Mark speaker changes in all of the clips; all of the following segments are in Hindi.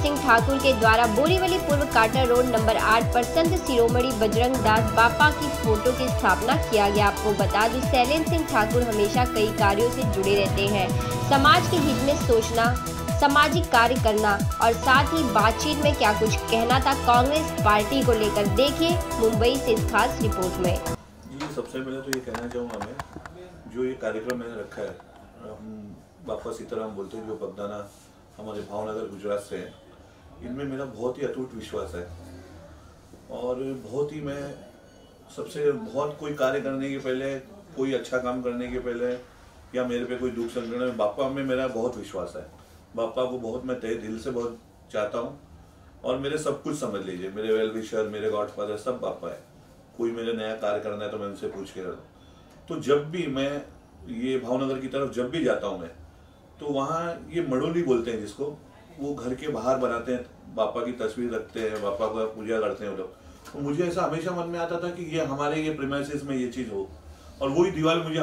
Speaker 1: सिंह ठाकुर के द्वारा बोरीवली पूर्व काटा रोड नंबर 8 पर संत शिरोमणि बजरंग दास बापा की फोटो की स्थापना किया गया। आपको बता दूं, शैलेंद्र सिंह ठाकुर हमेशा कई कार्यों से जुड़े रहते हैं। समाज के हित में सोचना, सामाजिक कार्य करना और साथ ही बातचीत में क्या कुछ कहना था कांग्रेस पार्टी को लेकर, देखिए मुंबई से इस खास रिपोर्ट में।
Speaker 2: जी, सबसे पहले तो ये कहना चाहूँगा मैं, जो ये कार्यक्रम मैंने रखा है, हम बापा सीताराम बोलते हैं, जो बगदाना हमारे भावनगर गुजरात से हैं, इनमें मेरा बहुत ही अटूट विश्वास है। और बहुत ही मैं सबसे बहुत कोई कार्य करने के पहले, कोई अच्छा काम करने के पहले या मेरे पे कोई दुख संकट में, बापा में मेरा बहुत विश्वास है। बापा को बहुत मैं तहे दिल से बहुत चाहता हूँ और मेरे सब कुछ समझ लीजिए, मेरे वेल विशर, मेरे गॉडफादर सब बापा है। कोई मेरे नया कार्य करना है तो मैं उनसे पूछ के करता। तो जब भी मैं ये भावनगर की तरफ जब भी जाता हूँ मैं, तो वहाँ ये मड़ोली बोलते हैं जिसको, वो घर के बाहर बनाते हैं, बापा की तस्वीर रखते हैं, बापा का पूजा करते हैं वो लोग। तो मुझे ऐसा हमेशा मन में आता था कि ये हमारे ये प्रीमाइसेस में ये चीज़ हो, और वही दीवार मुझे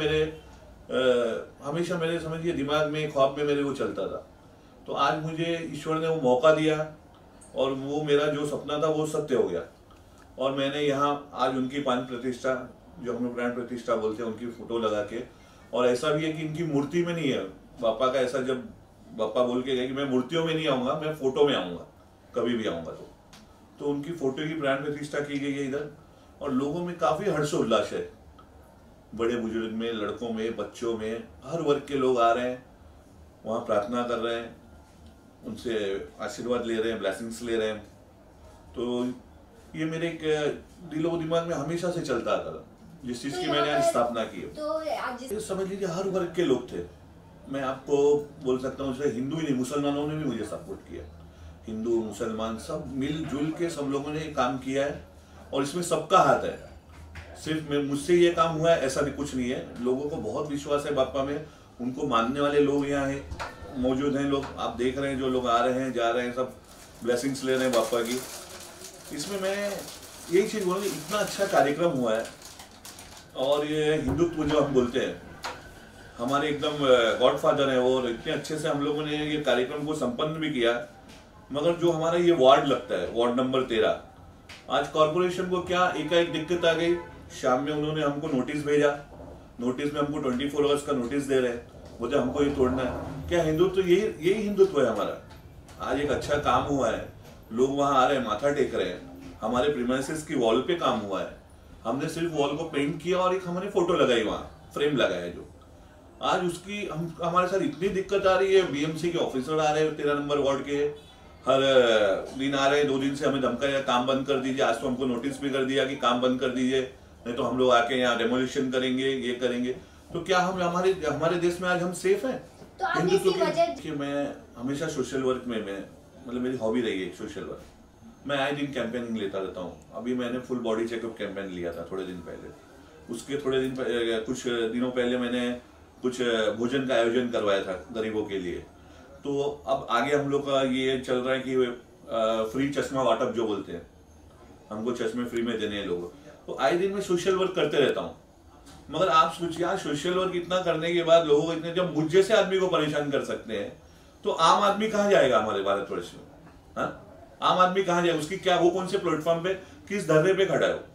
Speaker 2: हमेशा मेरे समझिए दिमाग में, ख्वाब में मेरे वो चलता था। तो आज मुझे ईश्वर ने वो मौका दिया और वो मेरा जो सपना था वो सत्य हो गया। और मैंने यहाँ आज उनकी प्राण प्रतिष्ठा, जो हम लोग प्राण प्रतिष्ठा बोलते हैं, उनकी फोटो लगा के, और ऐसा भी है कि इनकी मूर्ति में नहीं है बापा का, ऐसा जब बापा बोल के गए कि मैं मूर्तियों में नहीं आऊँगा, मैं फोटो में आऊँगा, कभी भी आऊँगा तो उनकी फोटो की प्राण प्रतिष्ठा की गई है इधर। और लोगों में काफ़ी हर्षोल्लास है, बड़े बुजुर्ग में, लड़कों में, बच्चों में, हर वर्ग के लोग आ रहे हैं, वहाँ प्रार्थना कर रहे हैं, उनसे आशीर्वाद ले रहे हैं, ब्लेसिंग्स ले रहे हैं। तो ये मेरे एक दिलो दिमाग में हमेशा से चलता आता था, जिस चीज़ की मैंने आज स्थापना की है। तो समझ लीजिए हर वर्ग के लोग थे। मैं आपको बोल सकता हूँ, उसमें हिंदू ही नहीं, मुसलमानों ने भी मुझे सपोर्ट किया। हिंदू मुसलमान सब मिलजुल के सब लोगों ने काम किया है, और इसमें सबका हाथ है। सिर्फ मुझसे ये काम हुआ है ऐसा नहीं, कुछ नहीं है। लोगों को बहुत विश्वास है बापा में, उनको मानने वाले लोग यहाँ हैं, मौजूद हैं लोग, आप देख रहे हैं, जो लोग आ रहे हैं, जा रहे हैं, सब ब्लेसिंग्स ले रहे हैं बापा की। इसमें मैं यही चीज़ बोलूँगी, इतना अच्छा कार्यक्रम हुआ है। और ये हिंदुत्व जो हम बोलते हैं, हमारे एकदम गॉडफादर हैं, और इतने अच्छे से हम लोगों ने ये कार्यक्रम को संपन्न भी किया। मगर जो हमारा ये वार्ड लगता है, वार्ड नंबर 13, आज कॉर्पोरेशन को क्या एकाएक दिक्कत आ गई। शाम में उन्होंने हमको नोटिस भेजा, नोटिस में हमको 24 आवर्स का नोटिस दे रहे हैं, बोलते हमको ये तोड़ना है। क्या हिंदुत्व, यही हिंदुत्व है हमारा। आज एक अच्छा काम हुआ है, लोग वहाँ आ रहे हैं, माथा टेक रहे हैं। हमारे प्रीमाइसेस की वॉल पे काम हुआ है, हमने सिर्फ वॉल को पेंट किया और एक हमने फोटो लगाई, वहाँ फ्रेम लगाया। जो आज उसकी हमारे साथ इतनी दिक्कत आ रही है, बीएमसी के ऑफिसर आ रहे हैं 13 नंबर वार्ड के, हर दिन आ रहे हैं। 2 दिन से हमें धमकाया, काम बंद कर दीजिए। आज तो हमको नोटिस भी कर दिया कि काम बंद कर दीजिए, नहीं तो हम लोग आके यहाँ डेमोलिशन करेंगे, ये करेंगे। तो क्या हम हमारे देश में आज हम सेफ हैं?
Speaker 1: तो हिंदुत्व
Speaker 2: कि मैं हमेशा सोशल वर्क में, मैं मतलब मेरी हॉबी रही है सोशल वर्क। मैं आए दिन कैंपेनिंग लेता रहता हूँ। अभी मैंने फुल बॉडी चेकअप कैंपेन लिया था थोड़े दिन पहले। उसके कुछ दिनों पहले मैंने कुछ भोजन का आयोजन करवाया था गरीबों के लिए। तो अब आगे हम लोग का ये चल रहा है कि फ्री चश्मा वाटअप जो बोलते हैं, हमको चश्मे फ्री में देने हैं लोगों। तो आए दिन मैं सोशल वर्क करते रहता हूँ। मगर आप सोचिए, यार सोशल वर्क इतना करने के बाद लोगों को इतने, जब मुझ जैसे आदमी को परेशान कर सकते हैं, तो आम आदमी कहाँ जाएगा हमारे भारतवर्ष में? हाँ, आम आदमी कहाँ जाएगा? उसकी क्या, वो कौन से प्लेटफॉर्म पे, किस धरने पे खड़ा है?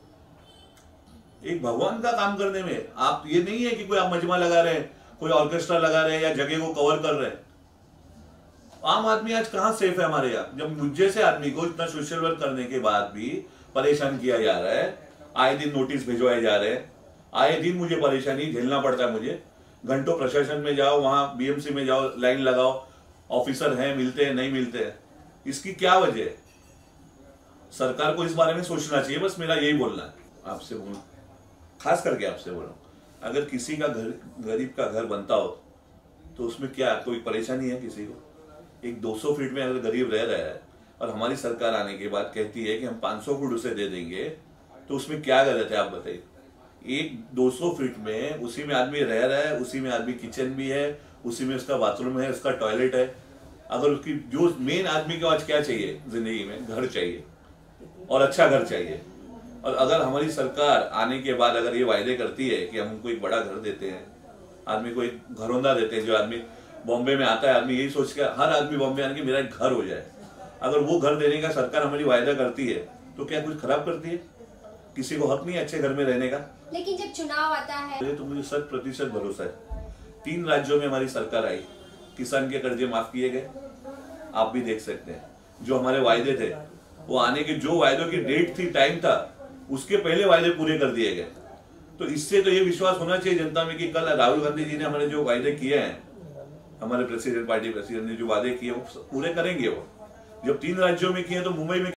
Speaker 2: एक भगवान का काम करने में आप, ये नहीं है कि कोई आप मजमा लगा रहे हैं, कोई ऑर्केस्ट्रा लगा रहे हैं या जगह को कवर कर रहे हैं। आम आदमी आज कहाँ सेफ है हमारे यहाँ, जब मुझ जैसे आदमी को इतना सोशल वर्क करने के बाद भी परेशान किया जा रहा है। आए दिन नोटिस भिजवाए जा रहे हैं, आए दिन मुझे परेशानी झेलना पड़ता है। मुझे घंटों प्रशासन में जाओ, वहां बीएमसी में जाओ, लाइन लगाओ, ऑफिसर हैं, मिलते हैं, नहीं मिलते हैं। इसकी क्या वजह है? सरकार को इस बारे में सोचना चाहिए। बस मेरा यही बोलना है आपसे, खास करके आपसे बोल रहा हूं। अगर किसी का घर, गरीब का घर बनता हो, तो उसमें क्या कोई परेशानी है किसी को? एक 200 फीट में अगर गरीब रह रहा है और हमारी सरकार आने के बाद कहती है कि हम 500 फीट उसे दे देंगे, तो उसमें क्या गलत है आप बताइए? एक 200 फीट में उसी में आदमी रह रहा है, उसी में आदमी किचन भी है, उसी में उसका बाथरूम है, उसका टॉयलेट है। अगर उसकी जो मेन आदमी को आज क्या चाहिए जिंदगी में, घर चाहिए और अच्छा घर चाहिए। और अगर हमारी सरकार आने के बाद अगर ये वायदे करती है कि हम उनको एक बड़ा घर देते हैं, आदमी को एक घरौंदा देते हैं, जो आदमी बॉम्बे में आता है आदमी यही सोच के, हर आदमी बॉम्बे आने के मेरा एक घर हो जाए। अगर वो घर देने का सरकार हमारी वायदा करती है तो क्या कुछ खराब करती है? किसी को हक नहीं है अच्छे घर में रहने का।
Speaker 1: लेकिन जब चुनाव आता है
Speaker 2: तो मुझे 100% भरोसा है। 3 राज्यों में हमारी सरकार आई, किसान के कर्जे माफ किए गए, आप भी देख सकते हैं। जो हमारे वायदे थे वो आने के, जो वायदों की डेट थी, टाइम था, उसके पहले वायदे पूरे कर दिए गए। तो इससे तो ये विश्वास होना चाहिए जनता में कि कल राहुल गांधी जी ने हमारे जो वायदे किए हैं, हमारे पार्टी प्रेसिडेंट ने जो वादे किए वो पूरे करेंगे। वो जब 3 राज्यों में किए तो मुंबई में